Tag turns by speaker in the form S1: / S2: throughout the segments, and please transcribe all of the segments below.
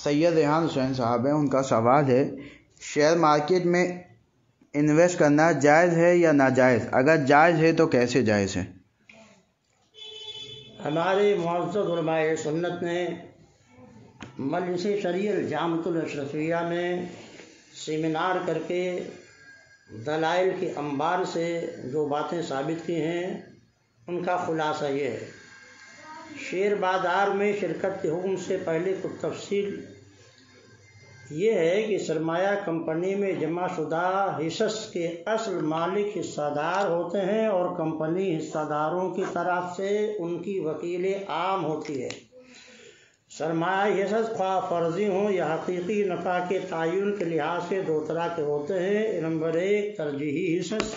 S1: سید ریحان حسین صاحب ہیں، ان کا سوال ہے شیئر مارکیٹ میں انویسٹ کرنا جائز ہے یا ناجائز؟ اگر جائز ہے تو کیسے جائز ہے؟
S2: ہمارے معزز علماء سنت نے مجلس شریعہ الجامعۃ الاشرفیہ میں سیمینار کر کے دلائل کے انبار سے جو باتیں ثابت کی ہیں ان کا خلاصہ یہ ہے، شیئر بازار میں شرکت کے حکم سے پہلے کچھ تفصیل یہ ہے کہ سرمایہ کمپنی میں جمع شدہ حصص کے اصل مالک حصہ دار ہوتے ہیں اور کمپنی حصہ داروں کی طرف سے ان کی وکیل عام ہوتی ہے۔ سرمایہ حصص خواہ فرضی ہوں یا حقیقی نفع کے تعین کے لحاظ سے دو طرح کے ہوتے ہیں۔ نمبر ایک، ترجیحی حصص۔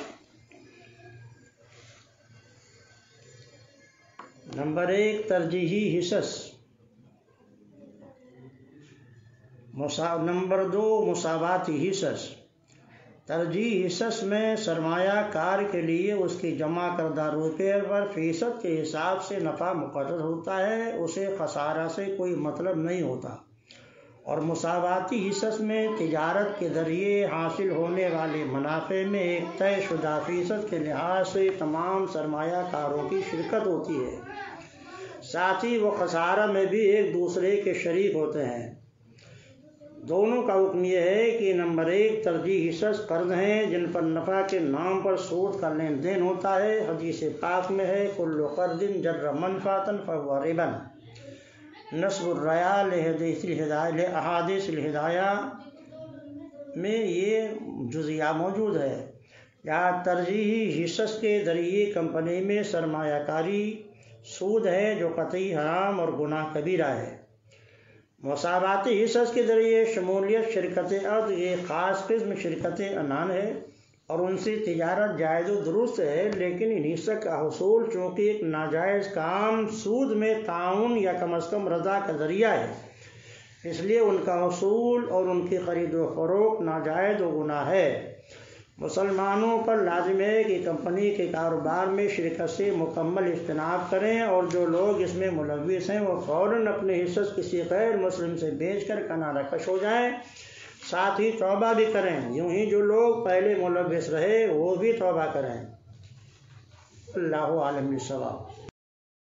S2: نمبر دو، مساواتی حصص۔ ترجیحی حصص میں سرمایہ کار کے لیے اس کی جمع کردہ روپے پر فیصد کے حساب سے نفع مقرر ہوتا ہے، اسے خسارہ سے کوئی مطلب نہیں ہوتا، اور مساواتی حصص میں تجارت کے ذریعے حاصل ہونے والے منافع میں ایک طے شدہ فیصد کے لحاظ سے تمام سرمایہ کاروں کی شرکت ہوتی ہے، ساتھ ہی وہ خسارہ میں بھی ایک دوسرے کے شریک ہوتے ہیں۔ دونوں کا حکم یہ ہے کہ نمبر ایک، ترجیحی حصص قرض ہیں جن پر نفع کے نام پر سود کا لین دین ہوتا ہے۔ حدیث پاک میں ہے، کل قرض جر منفعۃ فہو ربا۔ نصب الریاء احادیث الہدایہ میں یہ جزیہ موجود ہے۔ یہاں ترجیحی حصص کے ذریعے کمپنی میں سرمایہ کاری سود ہے جو قطعی حرام اور گناہ کبیرہ ہے۔ مساواتی حصص کے ذریعے شمولیت شرکت عقد ایک خاص قسم شرکت عنان ہے اور ان سے تجارت جائز و درست ہے، لیکن ان حصص کا حصول چونکہ ایک ناجائز کام سود میں تعاون یا کم از کم رضا کا ذریعہ ہے، اس لیے ان کا حصول اور ان کی خرید و فروخت ناجائز و گناہ ہے۔ مسلمانوں پر لازم ہے کہ کمپنی کے کاروبار میں شرکت سے مکمل اجتناب کریں، اور جو لوگ اس میں ملوث ہیں وہ فوراً اپنے حصص کسی غیر مسلم سے بیچ کر کنارہ کش ہو جائیں، ساتھ ہی توبہ بھی کریں، یوں ہی جو لوگ پہلے ملوث رہے وہ بھی توبہ کریں۔ اللہ عالم بالصواب۔